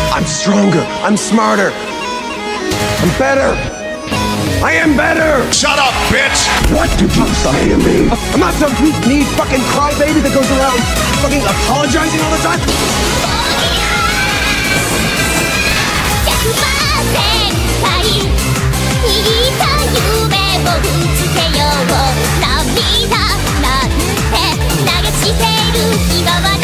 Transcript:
I'm stronger. I'm smarter. I'm better. I am better! Shut up, bitch! What did you say to me? I'm not some weak-kneed fucking crybaby that goes around fucking apologizing all the time! 涙なんて流してる暇は